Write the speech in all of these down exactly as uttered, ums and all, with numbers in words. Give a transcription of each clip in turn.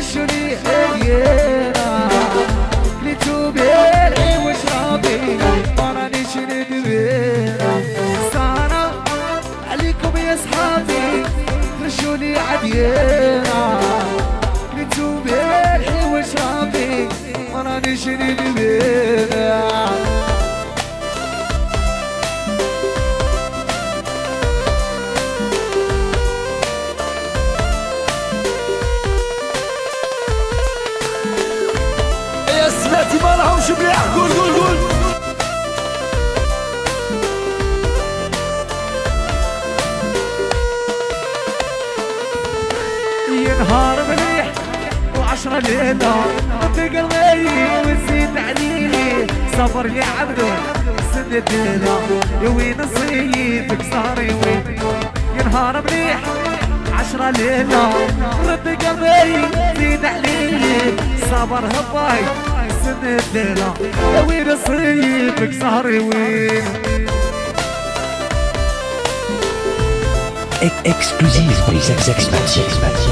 رشوني هدينا كليتو بالعي وشرابي ما رانيش ندبينا سهرة عليكم يا صحابي رشوني عدينا كليتو بالعي وشرابي ما رانيش ندبينا سمعتي ما لهمش مليح قول قول قول ينهار مليح وعشرة ليلة بقلبي وزيد عليه صبر يا عبدو سند ليلة يا وين نصيبك صار يا وين ينهار مليح عشرة ليلة رد قلبي زيد عليه صبر هباي سند ليلة يا وين نصيبك صار يا وين Exclusive pour les ex-expats.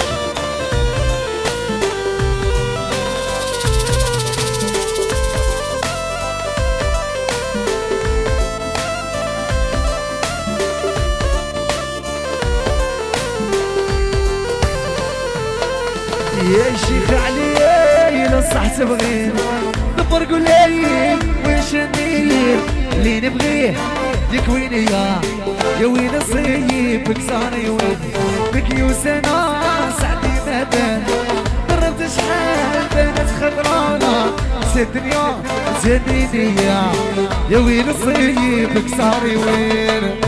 يا شيخ علي نصح تبغين دبر قولي ويش النيل اللي نبغيه ديك وين يا يا وين نصيبك صار يا وين بك يوسنا سعدي مدن ضربت شحال بنات خضرانا نسيت الدنيا زينيني يا يا وين نصيبك صار يا وين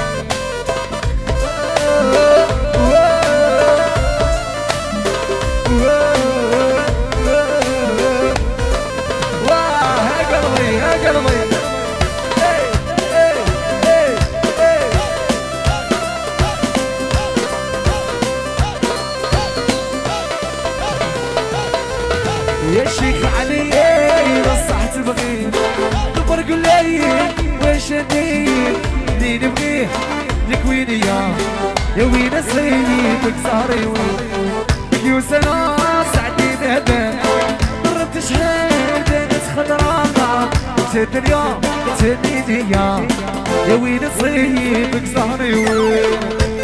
يا شيخ علي نصح تبغين دبر قولي ويش النيل اللي نبغيه لك وين يا يا وين نصيبك صار يا وين بك يوسنا سعدي ذهبان ضربت شحال بنات خضرانا نسيت اليوم تهديني يا يا وين نصيبك صار يا وين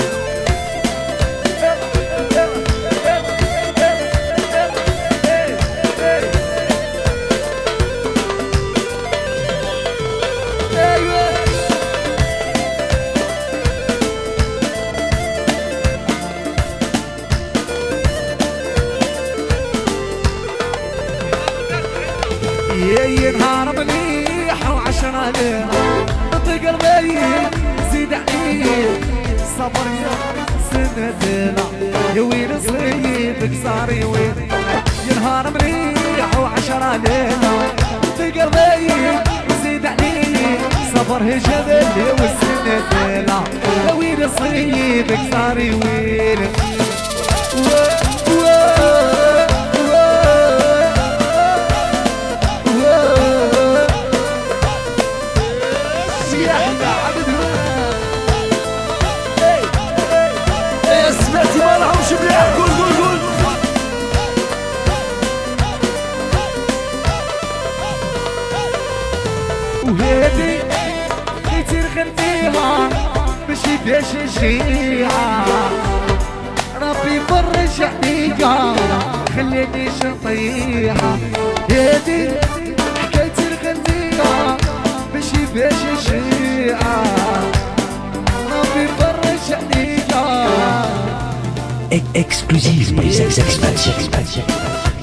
ينهار مليح وعشرة ليلة نطق قلبي زيد عليه صبر يا سند ليلة يا وين نصيبك صار يا وين ينهار مليح وعشرة ليلة نطق قلبي زيد عليه صبر يا جبل والسند ليلة يا وين نصيبك صار يا وين سمعتي ما لهمش مليح قول قول قول وهادي كتير خليها ماشي باش نجيها ربي فرج عليا خليني شطيحة هادي حكايتي نخليها ماشي باش نجيها ربي فرج عليا Exclusive pour les ex-expats.